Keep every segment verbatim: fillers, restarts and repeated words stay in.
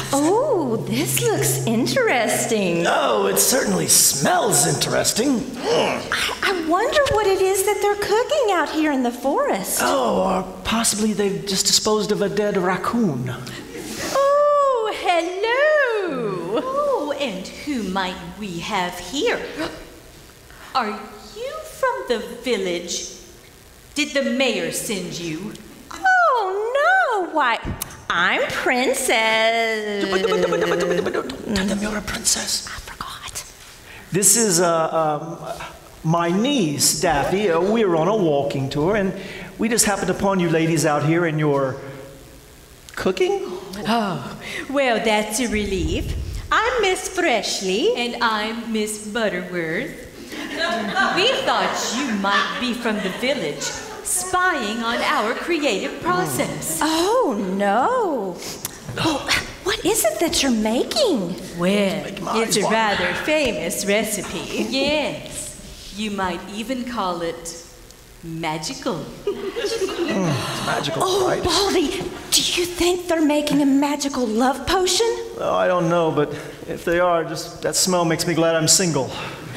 Oh, this looks interesting. Oh, it certainly smells interesting. Mm. I, I wonder what it is that they're cooking out here in the forest. Oh, or possibly they've just disposed of a dead raccoon. Oh, hello. Oh, and who might we have here? Are you from the village? Did the mayor send you? Oh, no. Why, I'm Princess. Tell them you're a princess. I forgot. This is uh, um, my niece, Daffy. Uh, we're on a walking tour, and we just happened upon you ladies out here in your cooking. Oh, well, that's a relief. I'm Miss Freshly. And I'm Miss Butterworth. We thought you might be from the village, spying on our creative process. Oh, no. Well, what is it that you're making? Well, it's a rather famous recipe. Yes. You might even call it magical. Mm, it's magical, oh, right? Baldy, do you think they're making a magical love potion? Oh, I don't know, but if they are, just that smell makes me glad I'm single.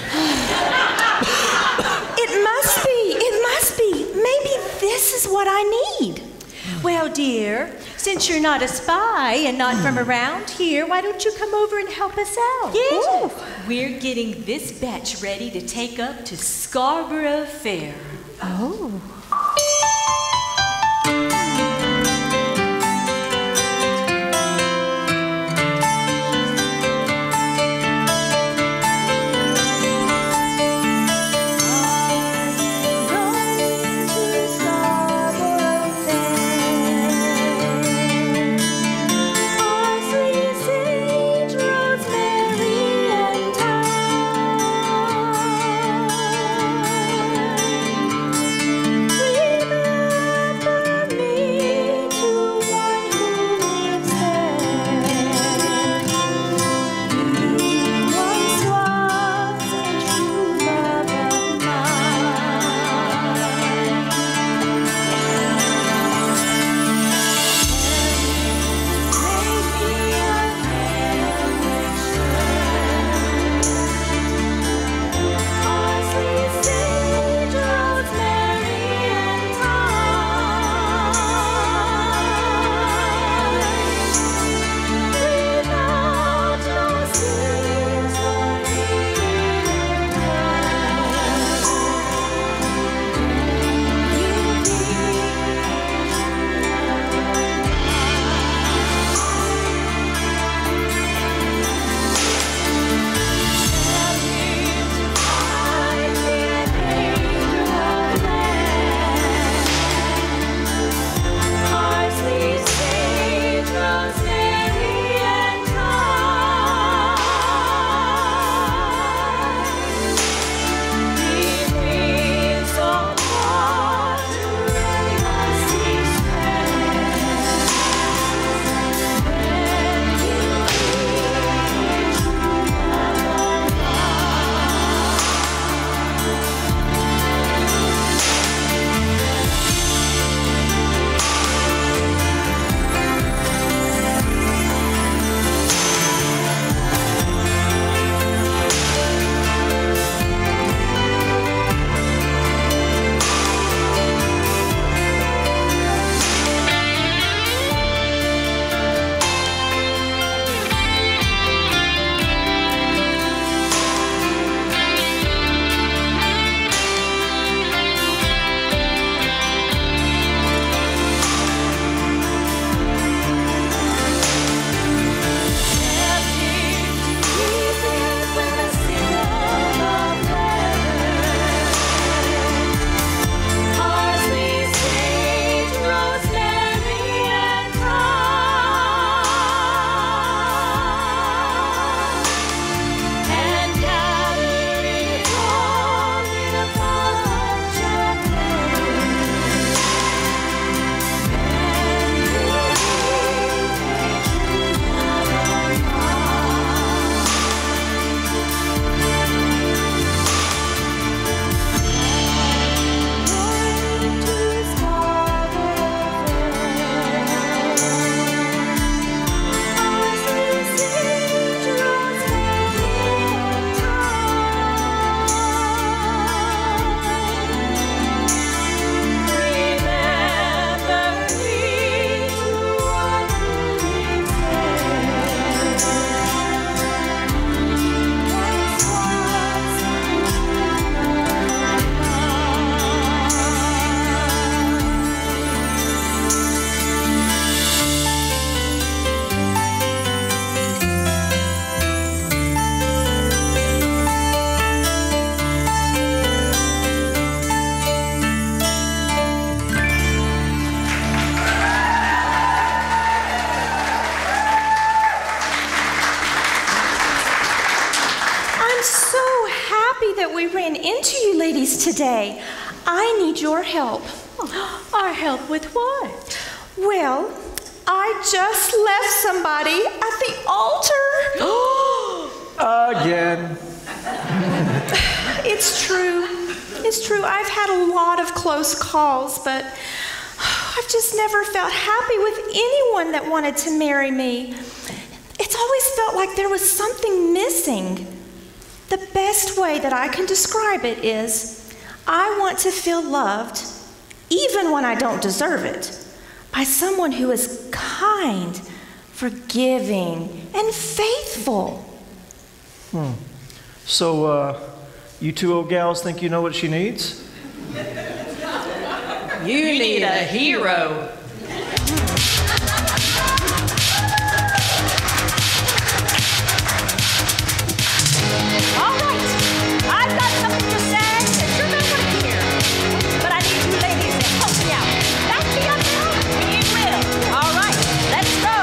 It must be. It must be. Maybe this is what I need. Well, dear, since you're not a spy and not from around here, why don't you come over and help us out? Yes. Ooh. We're getting this batch ready to take up to Scarborough Fair. Oh. that we ran into you ladies today. I need your help. Our help with what? Well, I just left somebody at the altar. Again. It's true. It's true. I've had a lot of close calls, but I've just never felt happy with anyone that wanted to marry me. It's always felt like there was something missing. The best way that I can describe it is I want to feel loved, even when I don't deserve it, by someone who is kind, forgiving, and faithful. Hmm. So, uh, you two old gals think you know what she needs? You, you need a hero. All right, I've got something to say that you're not going to hear, but I need you ladies to help me out. Back me up now. We will. All right, let's go.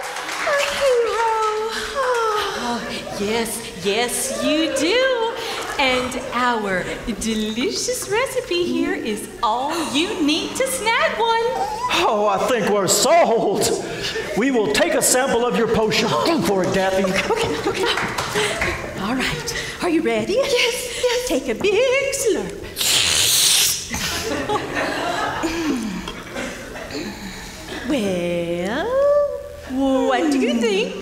Yes, yes, you do. And our delicious recipe here is all you need to snag one. Oh, I think we're sold. We will take a sample of your potion. Go for it, Daffy. Okay, okay. All right. Are you ready? Yes, yes. Take a big slurp. Well, what do you think?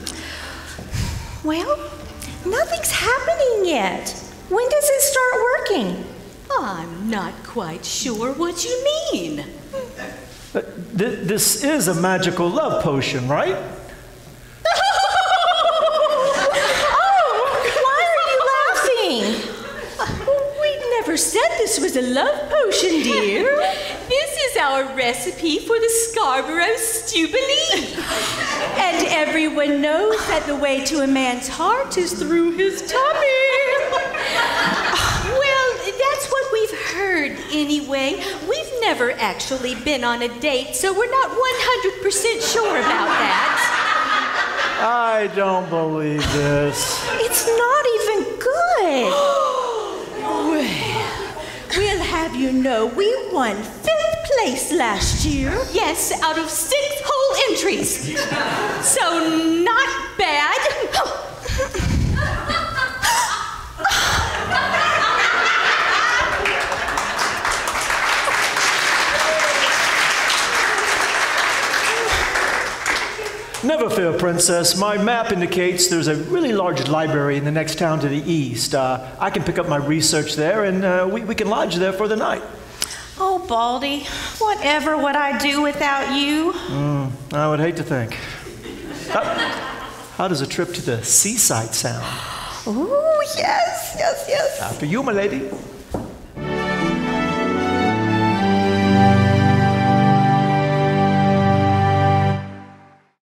Well, nothing's happening yet. When does it start working? I'm not quite sure what you mean. Uh, th- this is a magical love potion, right? We never said this was a love potion, dear. This is our recipe for the Scarborough Jubilee. And everyone knows that the way to a man's heart is through his tummy. Well, that's what we've heard anyway. We've never actually been on a date, so we're not one hundred percent sure about that. I don't believe this. It's not even good. Well, we'll have you know we won fifth place last year. Yes, out of six whole entries. So not bad. Never fear, Princess. My map indicates there's a really large library in the next town to the east. Uh, I can pick up my research there, and uh, we, we can lodge there for the night. Oh, Baldy, whatever would I do without you? Mm, I would hate to think. How, how does a trip to the seaside sound? Ooh, yes, yes, yes. After you, my lady.